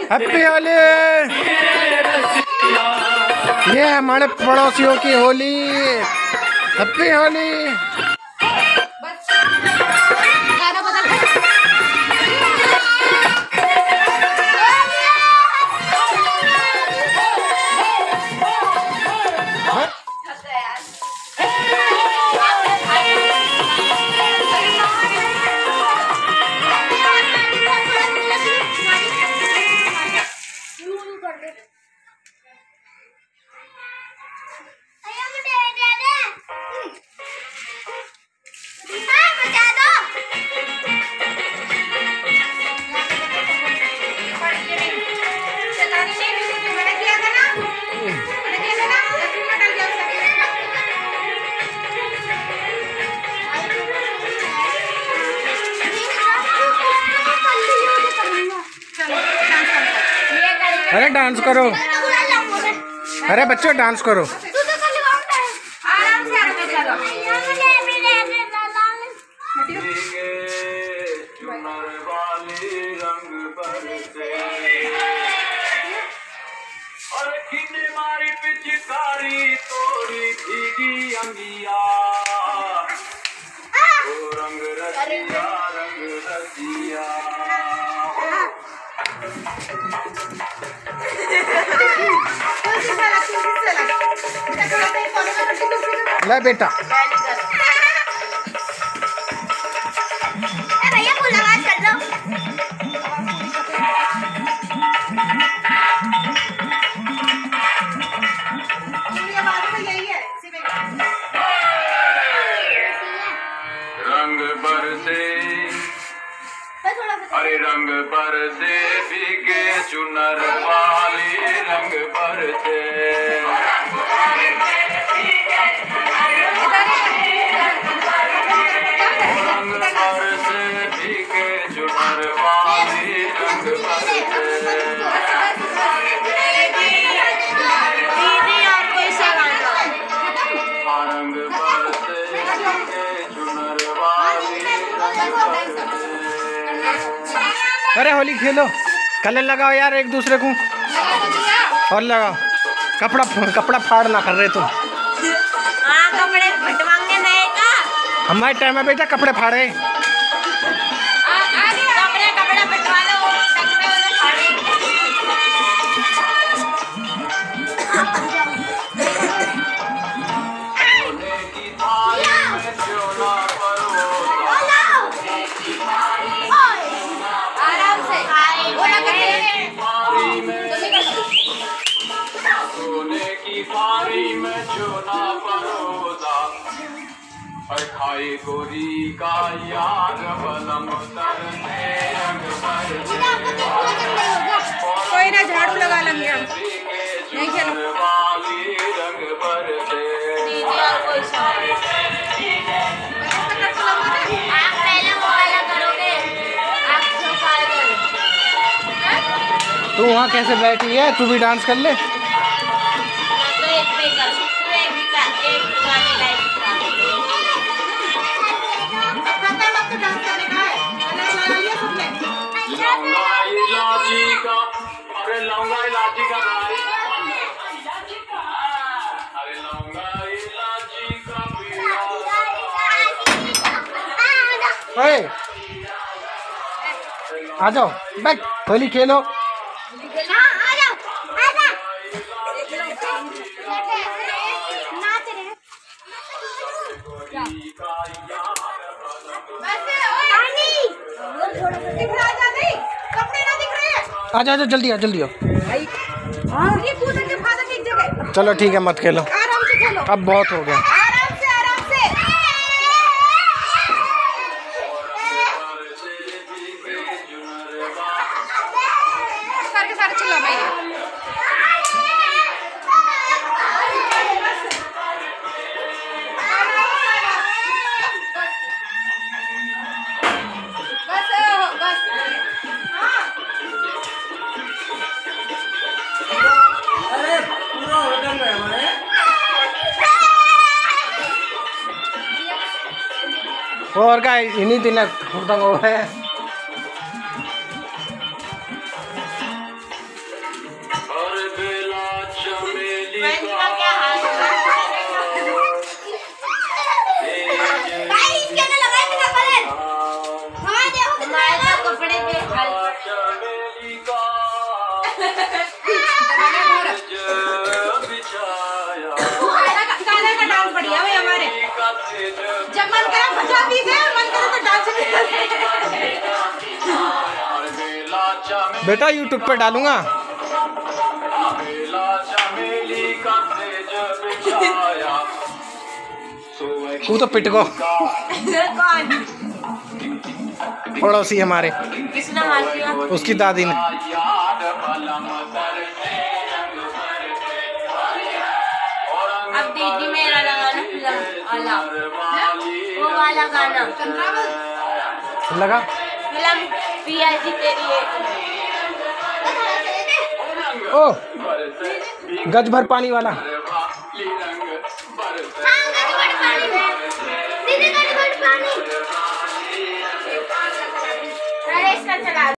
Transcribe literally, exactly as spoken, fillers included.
Happy Holi. ये हमारे पड़ोसियों की होली। हैप्पी होली। अरे डांस करो, अरे बच्चों डांस करो। मारी पिचकारी तोड़ी भीगी अंगिया, ओ रंग रसिया रंग रसिया। ले बेटा भैया को आवाज कर दो। रंग बरसे अरे रंग बरसे भीगे चुनर वाली, रंग बरसे रंग बरसे भीगे चुनर वाली, रंग बरसे। रंग बरसे भीगे चुनर वाली, रंग बरसे। अरे होली खेलो, कलर लगाओ यार एक दूसरे को, और लगाओ। कपड़ा कपड़ा फाड़ ना कर रहे तुम। हाँ कपड़े फटवाएंगे नहीं का? हमारे टाइम में बेटा कपड़े फाड़े। कपड़े कपड़े फटवा लो, कपड़े वाले फाड़े। खाई गोरी का यार बलम तरने, रंग बरसे कोई ना झाड़ू लगा लेंगे हम, नहीं खेलो वाली, रंग बरसे। आप पहले वो वाला करोगे, आप सफाई करो। तू वहाँ कैसे बैठी है, तू भी डांस कर ले। तो एक पे कर, तो एक भी कर, एक गाने लाइक लौंगा इलायची का, अरे लौंगा इलायची का भाई, अरे लौंगा इलायची का ओए आ जाओ, बैठ होली खेलो। आ जाओ जल्दी आ जल्दी आओ। चलो ठीक है मत खेलो, आराम से खेलो, अब बहुत हो गया। आराम से आराम से। सारे सारे चिल्ला भाई। और क्या इन्हीं दिन है। जब मन करे भजा भी दे, मन करे तो डांस भी कर दे। बेटा यूट्यूब पे डालूंगा। तू तो पिट को कौन? पड़ोसी हमारे, किसने मार दिया? उसकी दादी ने। अब दीदी मेरा लगाना फिल्म वाला, वो वाला गाना लगा। फिल्म पिया जी तेरी एक। ओ गज भर पानी वाला। हाँ, गज भर पानी में। दीदी गज भर पानी। अरे इसका चला